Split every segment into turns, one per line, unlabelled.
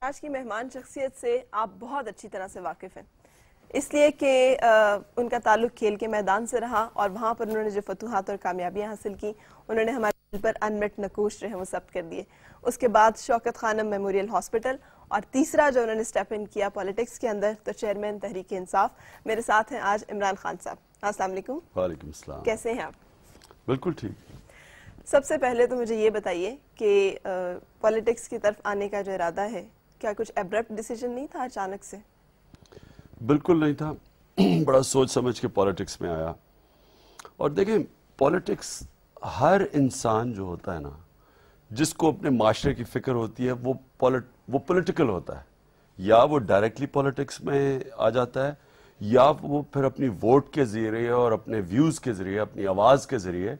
آج کی مہمان شخصیت سے آپ بہت اچھی طرح سے واقف ہیں، اس لیے کہ ان کا تعلق کھیل کے میدان سے رہا اور وہاں پر انہوں نے جو فتوحات اور کامیابیاں حاصل کی انہوں نے ہمارے دل پر انمٹ نقوش جو ہیں وہ ثبت کر دیے۔ اس کے بعد شوکت خانم میموریل ہاسپٹل، اور تیسرا جو انہوں نے سٹیپ ان کیا پالیٹکس کے اندر تو چیئرمین تحریک انصاف۔ میرے ساتھ ہیں آج عمران خان صاحب۔ السلام علیکم۔
وعلیکم السلام۔
کیسے ہیں آپ؟
بالکل ٹھیک۔
سب سے پہلے تو مجھے یہ بتائیے کہ پالیٹکس کی طرف آنے کا جو ارادہ ہے کیا کچھ ایبرپٹ ڈیسیجن نہیں تھا اچانک سے؟
بالکل نہیں تھا، بڑا سوچ سمجھ کے پالیٹکس میں آیا۔ اور دیکھیں پالیٹکس ہر انسان جو ہوتا ہے نا، جس کو اپنے معاشرے کی فکر ہوتی ہے وہ پولیٹیکل ہوتا ہے، یا وہ ڈائریکٹلی پالیٹکس میں آ جاتا ہے یا وہ پھر اپنی ووٹ کے ذریعے اور اپنے ویوز کے ذریعے اپنی آواز کے ذریعے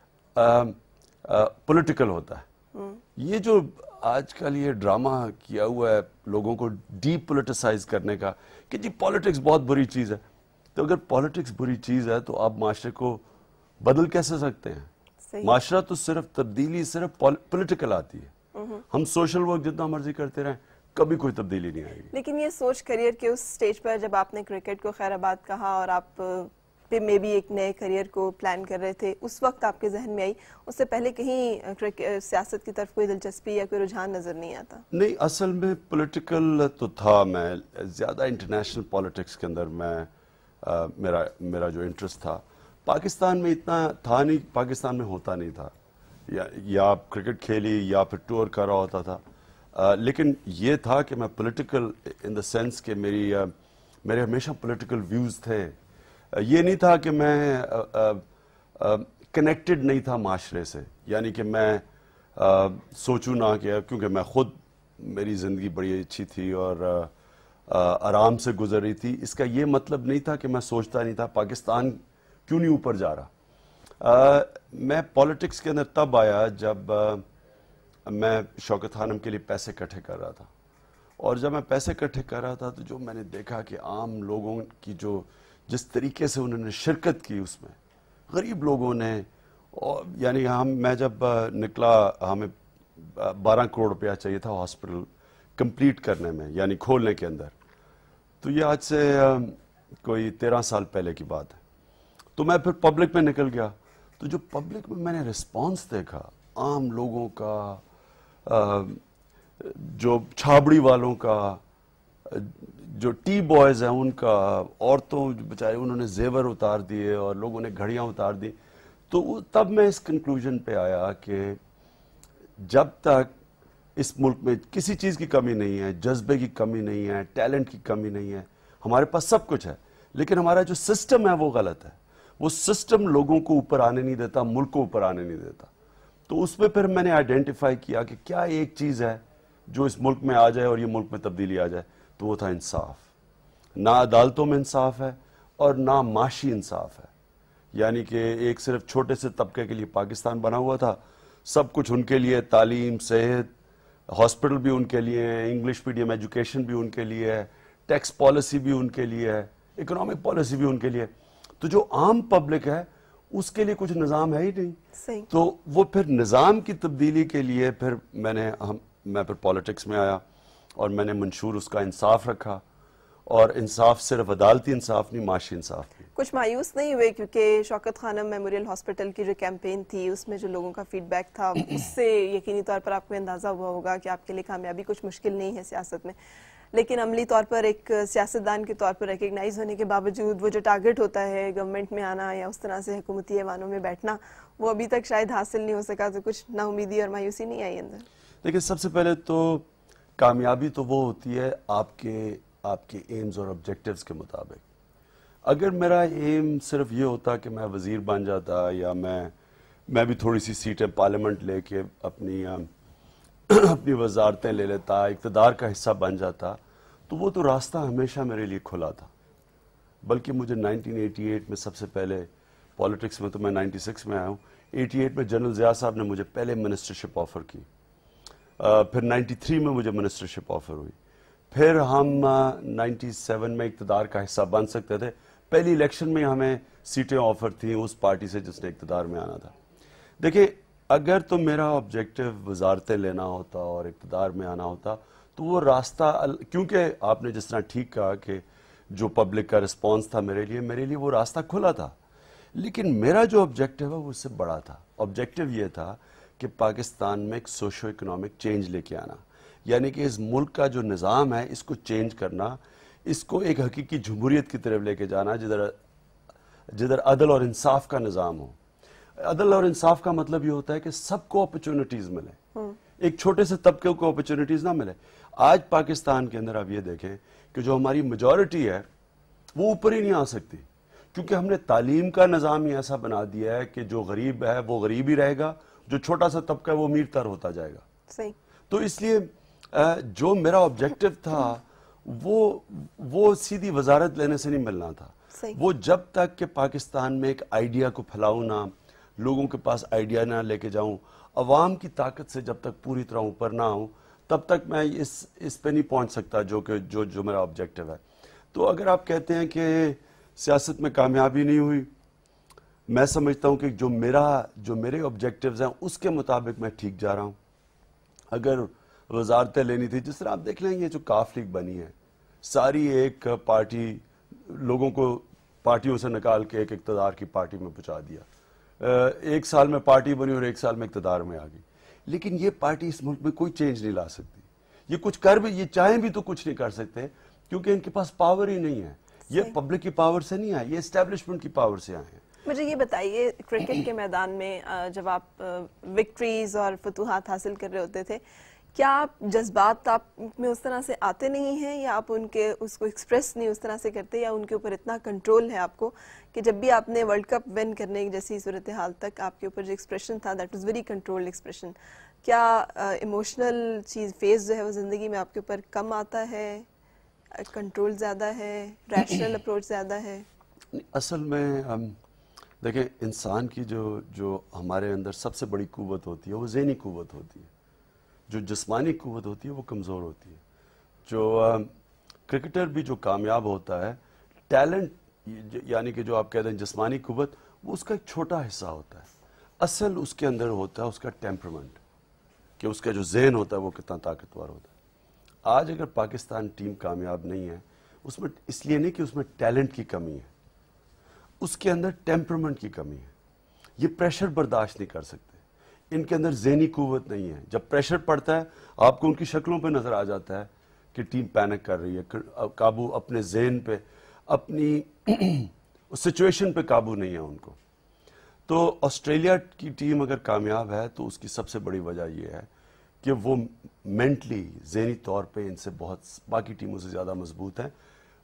پولیٹیکل ہوتا ہے۔ یہ جو آج کل یہ ڈرامہ کیا ہوا ہے لوگوں کو ڈی پولیٹیسائز کرنے کا کہ جی پالیٹکس بہت بری چیز ہے، تو اگر پالیٹکس بری چیز ہے تو آپ معاشرے کو بدل کیسے سکتے ہیں؟ معاشرہ تو صرف تبدیلی صرف پولیٹیکل آتی ہے۔ ہم سوشل ورک جتنا مرضی کرتے رہیں کبھی کوئی تبدیلی نہیں آئے گی۔
لیکن یہ سوچ کریئر کے اس سٹیج پر جب آپ نے کرکٹ کو خیر آباد کہا اور آپ میں بھی ایک نئے کریئر کو پلان کر رہے تھے، اس وقت آپ کے ذہن میں آئی؟ اس سے پہلے کہیں سیاست کی طرف کوئی دلچسپی یا کوئی رجحان نظر نہیں آتا؟
نہیں، اصل میں پولیٹیکل تو تھا، میں زیادہ انٹرنیشنل پالیٹکس کے اندر میرا جو انٹرسٹ تھا پاکستان میں اتنا تھا نہیں، پاکستان میں ہوتا نہیں تھا، یا کرکٹ کھیلی یا پھر ٹور کر رہا ہوتا تھا، لیکن یہ تھا کہ میں پولیٹیکل ان دا سینس کہ میرے ہمیشہ پولیٹیکل ویوز تھے۔ یہ نہیں تھا کہ میں کنیکٹڈ نہیں تھا معاشرے سے، یعنی کہ میں سوچوں نہ کہ کیونکہ میں خود میری زندگی بڑی اچھی تھی اور آرام سے گزر رہی تھی، اس کا یہ مطلب نہیں تھا کہ میں سوچتا نہیں تھا پاکستان کیوں نہیں اوپر جا رہا۔ میں پالیٹکس کے اندر تب آیا جب میں شوکت خانم کے لیے پیسے اکٹھے کر رہا تھا، اور جب میں پیسے اکٹھے کر رہا تھا تو جو میں نے دیکھا کہ عام لوگوں کی جس طریقے سے انہوں نے شرکت کی اس میں، غریب لوگوں نے، یعنی میں جب نکلا ہمیں 12 کروڑ روپیہ چاہیے تھا ہاسپٹل کمپلیٹ کرنے میں، یعنی کھولنے کے اندر، تو یہ آج سے کوئی 13 سال پہلے کی بات ہے۔ تو میں پھر پبلک میں نکل گیا، تو جو پبلک میں نے رسپانس دیکھا عام لوگوں کا، جو چھابڑی والوں کا، جو ٹی بوائز ہیں ان کا، عورتوں بچارے انہوں نے زیور اتار دیے اور لوگوں نے گھڑیاں اتار دی، تو تب میں اس کنکلوژن پہ آیا کہ جب تک اس ملک میں کسی چیز کی کمی نہیں ہے، جذبے کی کمی نہیں ہے، ٹیلنٹ کی کمی نہیں ہے، ہمارے پاس سب کچھ ہے، لیکن ہمارا جو سسٹم ہے وہ غلط ہے، وہ سسٹم لوگوں کو اوپر آنے نہیں دیتا، ملک کو اوپر آنے نہیں دیتا۔ تو اس میں پھر میں نے آئیڈینٹیفائی کیا کہ کیا ایک چیز ہے جو اس ملک میں آ جائے اور یہ ملک میں تبدیلی آ جائے، تو وہ تھا انصاف۔ نہ عدالتوں میں انصاف ہے اور نہ معاشی انصاف ہے، یعنی کہ ایک صرف چھوٹے سے طبقے کے لیے پاکستان بنا ہوا تھا، سب کچھ ان کے لیے، تعلیم، صحت، ہاسپٹل بھی ان کے لیے ہیں، انگلش میڈیم ایجوکیشن بھی ان کے لیے ہے، ٹیکس پالیسی بھی ان کے لیے ہے، اکنامک پالیسی بھی ان کے لیے، تو جو عام پبلک ہے اس کے لیے کچھ نظام ہے ہی نہیں۔ تو وہ پھر نظام کی تبدیلی کے لیے پھر میں پھر پالیٹکس میں آیا اور میں نے منشور اس کا انصاف رکھا، اور انصاف صرف عدالتی انصاف نہیں، معاشی انصاف بھی۔
کچھ مایوس نہیں ہوئے کیونکہ شوکت خانم میموریل ہاسپٹل کی جو کیمپین تھی اس میں جو لوگوں کا فیڈ بیک تھا اس سے یقینی طور پر آپ کو اندازہ ہوا ہوگا کہ آپ کے لیے کامیابی کچھ مشکل نہیں ہے سیاست میں، لیکن عملی طور پر ایک سیاستدان کے طور پر ریکگنائز ہونے کے باوجود وہ جو ٹارگٹ ہوتا ہے گورنمنٹ میں آنا یا اس طرح سے حکومتی ایوانوں میں بیٹھنا، وہ ابھی تک شاید حاصل نہیں ہو سکا، تو کچھ نا امیدی اور مایوسی نہیں آئی اندر؟
دیکھیں، سب سے پہلے تو کامیابی تو وہ ہوتی ہے آپ کے ایمز اور آبجیکٹیوز کے مطابق۔ اگر میرا ایم صرف یہ ہوتا کہ میں وزیر بن جاتا یا میں بھی تھوڑی سی سیٹیں پارلیمنٹ لے کے اپنی وزارتیں لے لیتا، اقتدار کا حصہ بن جاتا، تو وہ تو راستہ ہمیشہ میرے لیے کھلا تھا۔ بلکہ مجھے 1988 میں سب سے پہلے پالیٹکس میں، تو میں 96 میں آیا ہوں، 88 میں جنرل ضیاء صاحب نے مجھے پہلے منسٹرشپ آفر کی، پھر 93 میں مجھے منسٹرشپ آفر ہوئی، پھر ہم 97 میں اقتدار کا حصہ بن سکتے تھے، پہلی الیکشن میں ہمیں سیٹیں آفر تھیں اس پارٹی سے جس نے اقتدار میں آنا تھا۔ دیکھیں، اگر تو میرا آبجیکٹیو وزارتیں لینا ہوتا اور اقتدار میں آنا ہوتا تو وہ راستہ کیونکہ آپ نے جس طرح ٹھیک کہا کہ جو پبلک کا رسپانس تھا میرے لیے وہ راستہ کھلا تھا، لیکن میرا جو آبجیکٹیو ہے وہ اس سے بڑا تھا. آبجیکٹیو یہ تھا کہ پاکستان میں ایک سوشو اکنامک چینج لے کے آنا، یعنی کہ اس ملک کا جو نظام ہے اس کو چینج کرنا، اس کو ایک حقیقی جمہوریت کی طرف لے کے جانا جدھر عدل اور انصاف کا نظام ہو. عدل اور انصاف کا مطلب یہ ہوتا ہے کہ سب کو اپرچونٹیز ملے، ایک چھوٹے سے طبقے کو اپرچونٹیز نہ ملے. آج پاکستان کے اندر آپ یہ دیکھیں کہ جو ہماری میجورٹی ہے وہ اوپر ہی نہیں آ سکتی، کیونکہ ہم نے تعلیم کا نظام ہی ایسا بنا دیا ہے کہ جو غریب ہے وہ غریب ہی رہے گا، جو چھوٹا سا طبقہ ہے وہ امیر تر ہوتا جائے گا.
صحیح.
تو اس لیے جو میرا آبجیکٹیو تھا وہ سیدھی وزارت لینے سے نہیں ملنا تھا. وہ جب تک کہ پاکستان میں ایک آئیڈیا کو پھیلاؤں نہ، لوگوں کے پاس آئیڈیا نہ لے کے جاؤں، عوام کی طاقت سے جب تک پوری طرح اوپر نہ ہوں، تب تک میں اس پہ نہیں پہنچ سکتا جو میرا آبجیکٹیو ہے. تو اگر آپ کہتے ہیں کہ سیاست میں کامیابی نہیں ہوئی، میں سمجھتا ہوں کہ جو میرے آبجیکٹیوز ہیں اس کے مطابق میں ٹھیک جا رہا ہوں. اگر وزارتیں لینی تھی، جس طرح آپ دیکھ لیں، یہ جو کاف لیگ بنی ہے، ساری ایک پارٹی، لوگوں کو پارٹیوں سے نکال کے ایک اقتدار کی پارٹی میں پہنچا دیا. ایک سال میں پارٹی بنی اور ایک سال میں اقتدار میں آ گئی. لیکن یہ پارٹی اس ملک میں کوئی چینج نہیں لا سکتی. یہ کچھ یہ چاہیں بھی تو کچھ نہیں کر سکتے، کیونکہ ان کے پاس پاور ہی نہیں ہے. یہ پبلک کی پاور سے نہیں آئے، یہ اسٹیبلشمنٹ کی پاور سے آئے ہیں.
مجھے یہ بتائیے، کرکٹ کے میدان میں جب آپ وکٹریز اور فتوحات حاصل کر رہے ہوتے تھے، کیا آپ جذبات آپ میں اس طرح سے آتے نہیں ہیں، یا آپ اس کو ایکسپریس نہیں اس طرح سے کرتے، یا ان کے اوپر اتنا کنٹرول ہے آپ کو کہ جب بھی آپ نے ورلڈ کپ ون کرنے جیسی صورتحال تک آپ کے اوپر جو ایکسپریشن تھا that was very controlled expression? کیا ایموشنل فیز جو ہے وہ زندگی میں آپ کے اوپر کم آتا ہے، کنٹرول زیادہ ہے، ریشنل اپروچ زیادہ ہے؟
اصل میں دیکھیں، انسان کی جو ہمارے اندر سب سے بڑی قوت ہوتی ہے وہ ذہنی قوت ہوتی ہے. جو جسمانی قوت ہوتی ہے وہ کمزور ہوتی ہے. جو کرکٹر بھی جو کامیاب ہوتا ہے، ٹیلنٹ یعنی کہ جو آپ کہتے ہیں جسمانی قوت، وہ اس کا ایک چھوٹا حصہ ہوتا ہے. اصل اس کے اندر ہوتا ہے اس کا ٹیمپرمنٹ، کہ اس کا جو ذہن ہوتا ہے وہ کتنا طاقتور ہوتا ہے. آج اگر پاکستان ٹیم کامیاب نہیں ہے، اس میں اس لیے نہیں کہ اس میں ٹیلنٹ کی کمی ہے، اس کے اندر ٹیمپرمنٹ کی کمی ہے. یہ پریشر برداشت نہیں کر سکتے، ان کے اندر ذہنی قوت نہیں ہے. جب پریشر پڑتا ہے، آپ کو ان کی شکلوں پہ نظر آ جاتا ہے کہ ٹیم پینک کر رہی ہے، قابو اپنے ذہن پہ، اپنی سچویشن پہ قابو نہیں ہے ان کو. تو آسٹریلیا کی ٹیم اگر کامیاب ہے تو اس کی سب سے بڑی وجہ یہ ہے کہ وہ مینٹلی، ذہنی طور پہ ان سے بہت باقی ٹیموں سے زیادہ مضبوط ہیں.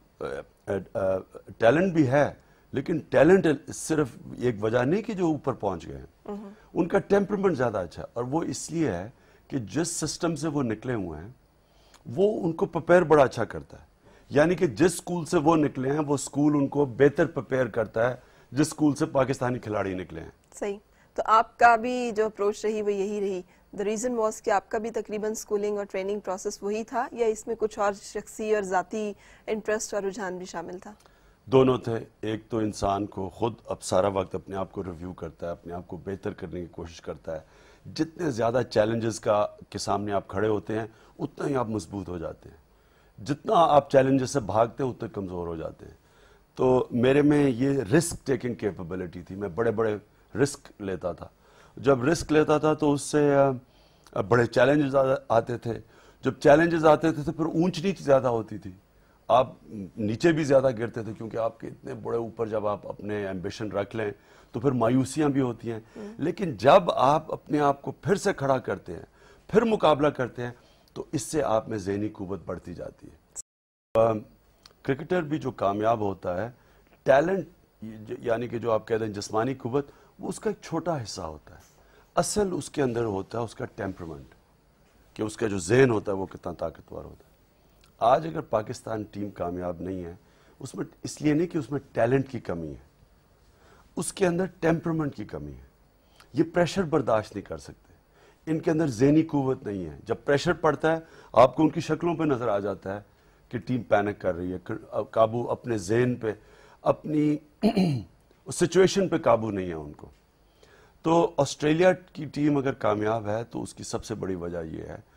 ٹیلنٹ بھی ہے، لیکن ٹیلنٹ صرف ایک وجہ نہیں کہ جو اوپر پہنچ گئے ہیں. ان کا ٹیمپرمنٹ زیادہ اچھا ہے، اور وہ اس لیے ہے کہ جس سسٹم سے وہ نکلے ہوئے ہیں وہ ان کو پریپیئر بڑا اچھا کرتا ہے. یعنی کہ جس سکول سے وہ نکلے ہیں وہ سکول ان کو بہتر پریپیئر کرتا ہے جس سکول سے پاکستانی کھلاڑی نکلے ہیں.
صحیح. تو آپ کا بھی جو اپروچ رہی وہ یہی رہی. the reason was کہ آپ کا بھی تقریباً سکولنگ اور ٹریننگ پروسیس وہی تھا، یا اس میں کچھ اور شخصی اور ذاتی انٹرسٹ اور رجحان بھی شامل تھا؟
دونوں تھے. ایک تو انسان کو خود اب سارا وقت اپنے آپ کو ریویو کرتا ہے، اپنے آپ کو بہتر کرنے کی کوشش کرتا ہے. جتنے زیادہ چیلنجز کے سامنے آپ کھڑے ہوتے ہیں اتنا ہی آپ مضبوط ہو جاتے ہیں. جتنا آپ چیلنجز سے بھاگتے ہیں اتنے کمزور ہو جاتے ہیں. تو میرے میں یہ رسک ٹیکنگ کیپیبلٹی تھی. میں بڑے بڑے رسک لیتا تھا. جب رسک لیتا تھا تو اس سے بڑے چیلنجز آتے تھے. جب چیلنجز آتے تھے تو پھر اونچ نیچ زیادہ ہوتی تھی، آپ نیچے بھی زیادہ گرتے تھے، کیونکہ آپ کے اتنے بڑے اوپر جب آپ اپنے ایمبیشن رکھ لیں تو پھر مایوسیاں بھی ہوتی ہیں. لیکن جب آپ اپنے آپ کو پھر سے کھڑا کرتے ہیں، پھر مقابلہ کرتے ہیں، تو اس سے آپ میں ذہنی قوت بڑھتی جاتی ہے. کرکٹر بھی جو کامیاب ہوتا ہے، ٹیلنٹ یعنی کہ جو آپ کہتے ہیں جسمانی قوت، وہ اس کا ایک چھوٹا حصہ ہوتا ہے. اصل اس کے اندر ہوتا ہے اس کا ٹیمپرمنٹ، کہ اس کا جو ذہن ہوتا ہے وہ کتنا طاقتور ہوتا ہے. آج اگر پاکستان ٹیم کامیاب نہیں ہے، اس میں اس لیے نہیں کہ اس میں ٹیلنٹ کی کمی ہے، اس کے اندر ٹیمپرمنٹ کی کمی ہے. یہ پریشر برداشت نہیں کر سکتے، ان کے اندر ذہنی قوت نہیں ہے. جب پریشر پڑتا ہے، آپ کو ان کی شکلوں پہ نظر آ جاتا ہے کہ ٹیم پینک کر رہی ہے، قابو اپنے ذہن پہ، اپنی سچویشن پہ قابو نہیں ہے ان کو. تو آسٹریلیا کی ٹیم اگر کامیاب ہے تو اس کی سب سے بڑی وجہ یہ ہے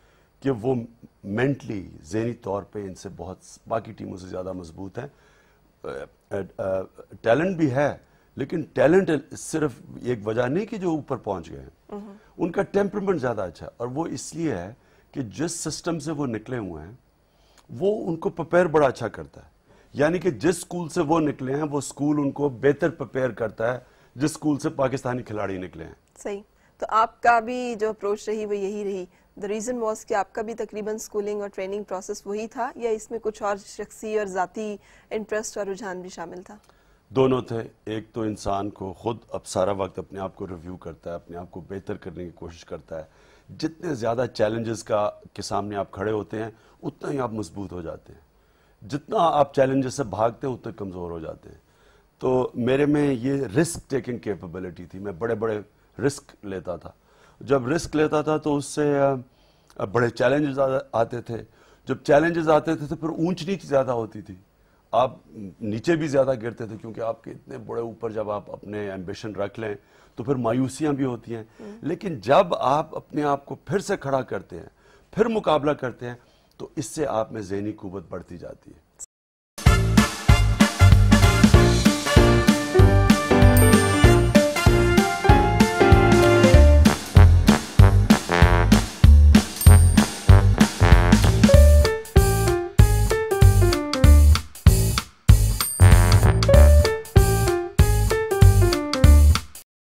کہ وہ مینٹلی ذہنی طور پہ ان سے بہت باقی ٹیموں سے زیادہ مضبوط ہیں. ٹیلنٹ بھی ہے لیکن ٹیلنٹ صرف ایک وجہ نہیں کہ جو اوپر پہنچ گئے ہیں, ان کا ٹیمپرمنٹ زیادہ اچھا ہے, اور وہ اس لیے ہے کہ جس سسٹم سے وہ نکلے ہوئے ہیں وہ ان کو پریپیئر بڑا اچھا کرتا ہے. یعنی کہ جس سکول سے وہ نکلے ہیں وہ سکول ان کو بہتر پریپیئر کرتا ہے جس سکول سے پاکستانی کھلاڑی نکلے ہیں.
صحیح. تو آپ کا بھی جو اپروچ رہی وہ یہی رہی. The reason was کہ آپ کا بھی تقریباً اسکولنگ اور ٹریننگ پروسیس وہی تھا, یا اس میں کچھ اور شخصی اور ذاتی انٹرسٹ اور رجحان بھی شامل تھا؟
دونوں تھے. ایک تو انسان کو خود اب سارا وقت اپنے آپ کو ریویو کرتا ہے, اپنے آپ کو بہتر کرنے کی کوشش کرتا ہے. جتنے زیادہ چیلنجز کے سامنے آپ کھڑے ہوتے ہیں اتنا ہی آپ مضبوط ہو جاتے ہیں. جتنا آپ چیلنجز سے بھاگتے ہیں اتنے کمزور ہو جاتے ہیں. تو میرے میں یہ رسک ٹیکنگ کیپیبلٹی تھی. میں بڑے بڑے رسک لیتا تھا. جب رسک لیتا تھا تو اس سے بڑے چیلنجز آتے تھے. جب چیلنجز آتے تھے تو پھر اونچ نیچ زیادہ ہوتی تھی, آپ نیچے بھی زیادہ گرتے تھے, کیونکہ آپ کے اتنے بڑے اوپر جب آپ اپنے ایمبیشن رکھ لیں تو پھر مایوسیاں بھی ہوتی ہیں. لیکن جب آپ اپنے آپ کو پھر سے کھڑا کرتے ہیں, پھر مقابلہ کرتے ہیں, تو اس سے آپ میں ذہنی قوت بڑھتی جاتی ہے.